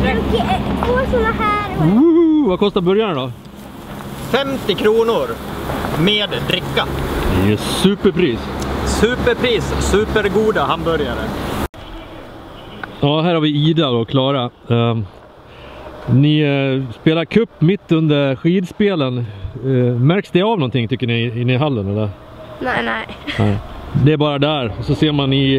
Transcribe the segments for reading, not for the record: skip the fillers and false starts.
Två sådana här. Vad kostar burgaren då? 50 kronor med dricka. Det är superpris. Superpris, supergoda hamburgare. Ja, här har vi Ida och Klara. Ni spelar cup mitt under skidspelen. Märks det av någonting tycker ni inne i hallen eller? Nej. Det är bara där. Och så ser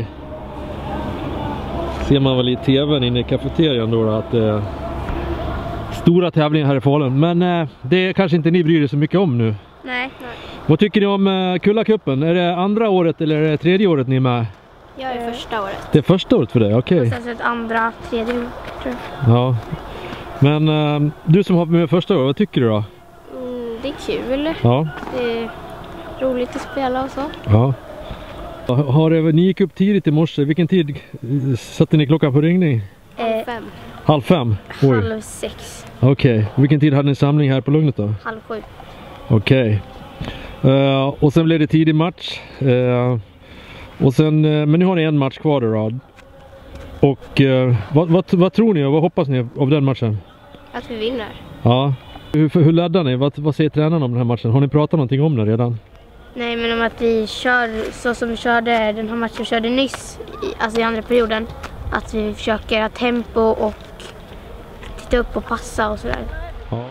man väl i tvn inne i kafeterian då att stora tävlingar här i Falun. Men det kanske inte ni bryr er så mycket om nu. Nej. Vad tycker ni om Kullacupen? Är det andra året eller är det tredje året ni är med? Jag är första året. Det är första året för dig, okej. Och sen ett andra, tredje år, tror jag. Ja. Men du som har med första året, vad tycker du då? Det är kul. Ja. Det är roligt att spela och så. Ja. Ni gick upp tidigt i morse. Vilken tid satte ni klockan på ringning? 5. 5:30? Oj. 6. Okej. Vilken tid hade ni samling här på Lugnet då? 7:30. Okej. Och sen blev det tidig match. Och sen, men nu har ni en match kvar då. Och vad tror ni och vad hoppas ni av den matchen? Att vi vinner. Ja. Hur laddar ni? Vad säger tränaren om den här matchen? Har ni pratat någonting om det redan? Nej, men om att vi kör så som vi körde den här matchen vi körde nyss, alltså i andra perioden. Att vi försöker ha tempo och titta upp och passa och sådär. Ja.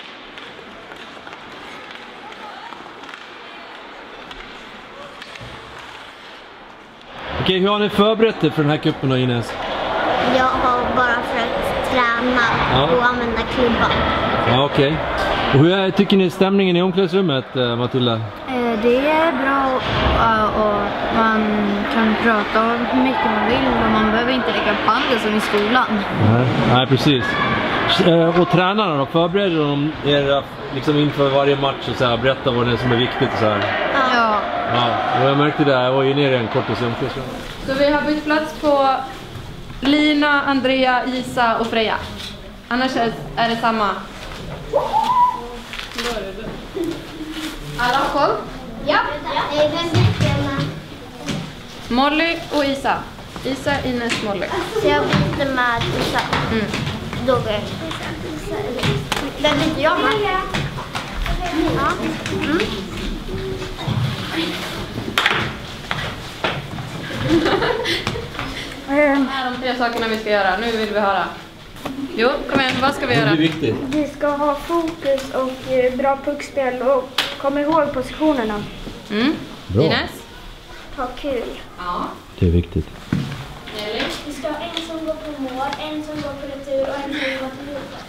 Okej, hur har ni förberett er för den här cupen då, Ines? Jag har bara försökt träna och använda klubban. Ja, okej. Och hur tycker ni stämningen i omklädningsrummet, Matilda? Det är bra och man kan prata om hur mycket man vill och man behöver inte leka padel som i skolan. Nej, precis. Och tränarna då, förbereder de er liksom inför varje match och så här, berätta vad det är som är viktigt och så här? Ja. Och jag märkte det här, och in ner i en kort och så vi har bytt plats på Lina, Andrea, Isa och Freja. Annars är det samma. Alla har koll? Ja, det är väldigt gärna. Molly och Isa. Isa, Ines, Molly. Så jag byter med Isa. Då går jag. Den byter jag med. Ja. Här är de 3 sakerna vi ska göra. Nu vill vi höra. Jo, kom igen. Vad ska vi göra? Det är viktigt. Vi ska ha fokus och bra puckspel och komma ihåg positionerna. Bra. Ines? Ha kul. Ja. Det är viktigt. Nelly? Vi ska ha en som går på mål, en som går på retur och en som går på huvudet.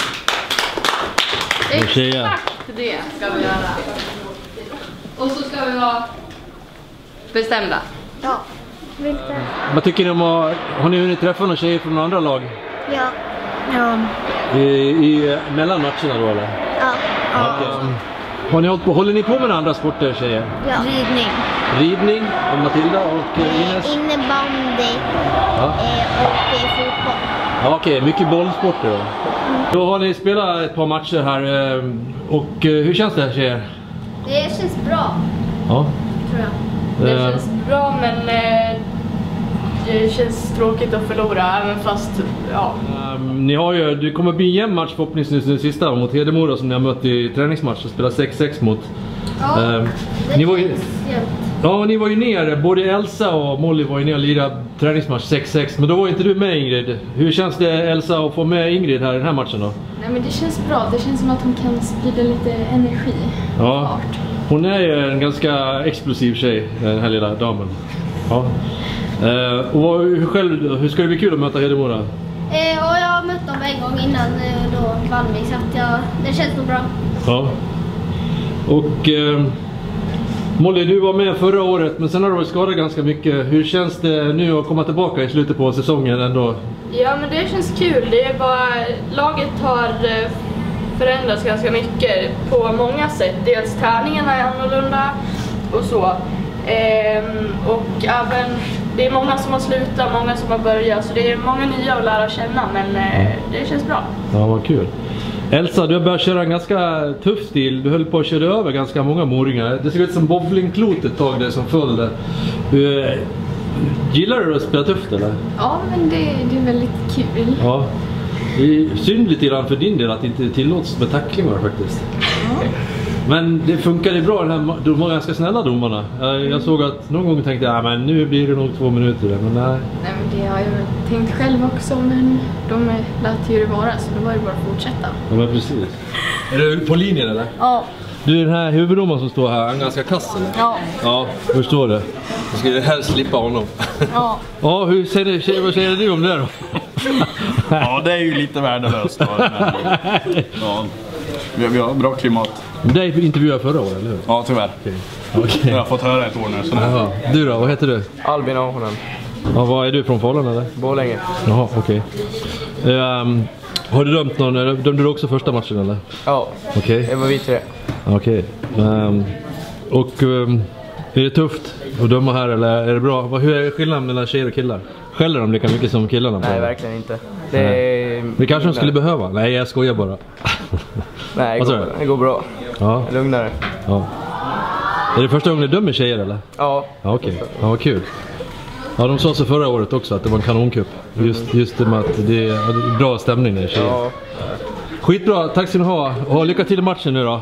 Exakt det ska vi göra. Och så ska vi vara bestämda. Ja. Vilka? Vad tycker ni om har ni hunnit träffa några tjejer från andra lag? Ja. I mellan matcherna då eller? Ja. Okay. Håller ni på med andra sporter, tjejer? Ja. Ridning, och Matilda och Ines? Innebandy och fotboll. Ja, okej, mycket bollsporter då. Då har ni spelat ett par matcher här och hur känns det, tjejer? Det känns bra. Ja. Tror jag. Det känns bra, men det känns tråkigt att förlora, även fast, ja. Ni har ju, det kommer bli en jämn match förhoppningsvis den sista mot Hedemora som ni har mött i träningsmatch och spelat 6-6 mot. Ja, ni var ju ner, både Elsa och Molly var ju ner och lirade träningsmatch 6-6, men då var inte du med, Ingrid. Hur känns det, Elsa, att få med Ingrid här i den här matchen då? Nej, men det känns bra, det känns som att hon kan sprida lite energi. Ja, hon är ju en ganska explosiv tjej, den här lilla damen. Ja. Och hur ska det bli kul att möta Hedemora? Och jag har mött dem en gång innan då vann vi, så att det känns nog bra. Ja. Och Molly, du var med förra året, men sen har du varit skadad ganska mycket. Hur känns det nu att komma tillbaka i slutet på säsongen ändå? Ja, men det känns kul. Det är bara, laget har förändrats ganska mycket på många sätt. Dels träningarna är annorlunda och så. Och även, det är många som har slutat, många som har börjat. Så det är många nya att lära känna, men det känns bra. Ja, vad kul. Elsa, du har börjat köra en ganska tuff stil. Du höll på att köra över ganska många moringar. Det såg ut som bowlingklot ett tag där som följde. Gillar du att spela tufft eller? Ja, men det är väldigt kul. Ja. Det är synd lite grann för din del att det inte tillåts med tacklingar faktiskt. Men det funkade bra, de var ganska snälla domarna. Jag såg att någon gång tänkte jag, men nu blir det nog 2 minuter. Men nej. Nej, men det har jag tänkt själv också, men de lät ju det vara, så då var det bara att fortsätta. Ja, men precis. Är du på linjen eller? Ja. Du är den här huvuddomaren som står här, han är ganska kass eller? Ja. Ja, förstår det. Jag skulle helst slippa honom. Ja. Ja, vad säger du om det då? Ja, det är ju lite värdelöst då. Men, ja. Vi har bra klimat. Det intervjuade förra året, eller hur? Ja, tyvärr. Okay. Jag har fått höra ett år nu. Så Jaha. Du då, vad heter du? Albin Ahonen. Ja, vad är du från Falun eller? Borlänge. Jaha, okej. Har du dömt någon, eller dömde du också första matchen eller? Ja, Okej. det var vi 3. Okej. Är det tufft att döma här eller är det bra? Hur är skillnaden mellan tjejer och killar? Skäller de lika mycket som killarna? Nej, verkligen inte. Det kanske de skulle behöva. Nej, jag skojar bara. Nej, det går bra. Ja. Lugnare. Ja. Är det första gången du dömer tjejer eller? Ja. Ja, okej. Ja, vad kul. Ja, de sa så förra året också att det var en kanonkupp. Just det med att det är bra stämning när det är tjejer. Ja. Skitbra, tack ska ni ha. Och lycka till i matchen nu då.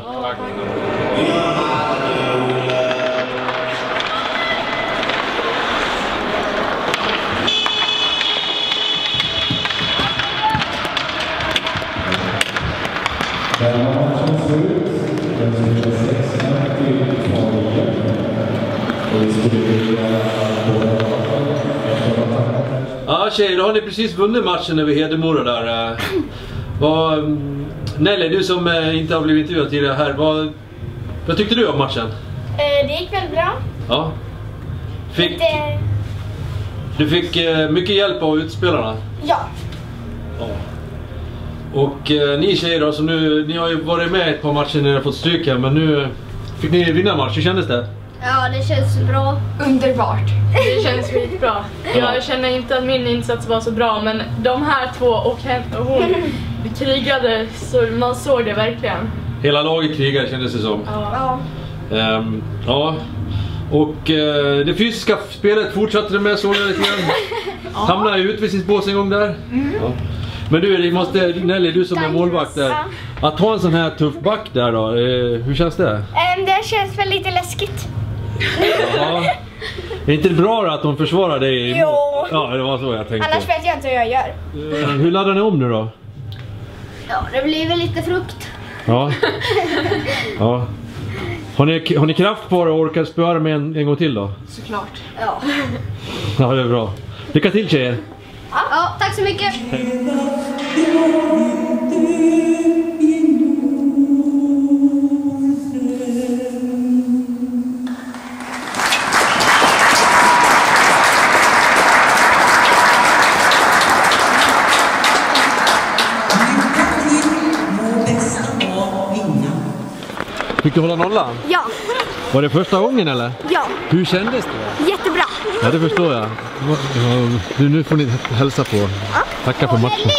Ja tjejer, då har ni precis vunnit matchen över Hedemora där. Nelly, du som inte har blivit intervjuad tidigare här, vad tyckte du om matchen? Det gick väl bra. Ja. Du fick mycket hjälp av utspelarna? Ja. Och ni tjejer då, som ni har ju varit med ett par matcher när ni har fått stryk här, men nu fick ni vinna match. Hur kändes det? Ja, det känns bra. Underbart. Det känns skitbra. Jag känner inte att min insats var så bra, men de här två och hon krigade, så man såg det verkligen. Hela laget krigade kändes det som. Ja. Ja. Och det fysiska spelet fortsatte det med, såg jag lite grann. Hamnade i utvisningsbås en gång där. Ja. Men du, Nelly, du som är målvakt där. Att ha en sån här tuff back där då, hur känns det? Det känns väl lite läskigt. Ja. Är inte det bra att de försvarar dig? Jo. Ja, det var så jag tänkte. Annars vet jag inte hur jag gör. Hur laddar ni om nu då? Ja, det blir väl lite frukt. Ja. Ja. Har ni kraft på det och orkar spöra med en gång till då? Såklart. Ja. Ja, det är bra. Lycka till tjejer! Ja, tack så mycket. Fick du hålla nollan? Ja. Var det första gången eller? Ja. Hur kändes det? Jättebra. Ja, det förstår jag. Nu får ni hälsa på. Tacka för matchen.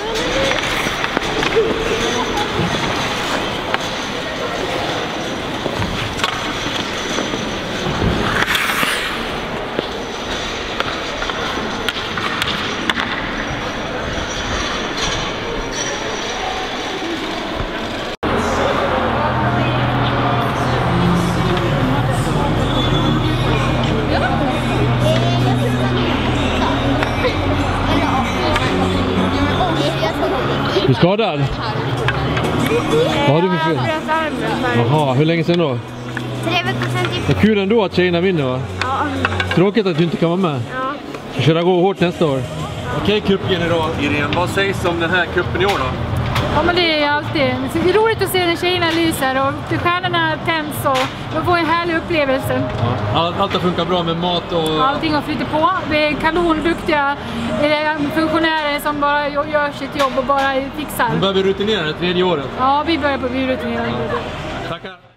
Du är skadad? Vad har du för fel? Jaha, hur länge sedan då? 3 veckor sedan typ. Det är kul ändå att tjejerna vinner va? Ja. Tråkigt att du inte kan vara med. Ja. Vi ska gå hårt nästa år. Okej, cupgeneral Irene. Vad sägs om den här kuppen i år då? Ja, men det är alltid. Det är roligt att se när tjejerna lyser och stjärnorna tänds och de får en härlig upplevelse. Ja. Allt har funkat bra med mat och... Allting har flyttat på. Det är kanonduktiga funktionärer som bara gör sitt jobb och bara fixar. Nu börjar vi rutinera det 3:e året. Ja, vi börjar på rutinera. Tackar.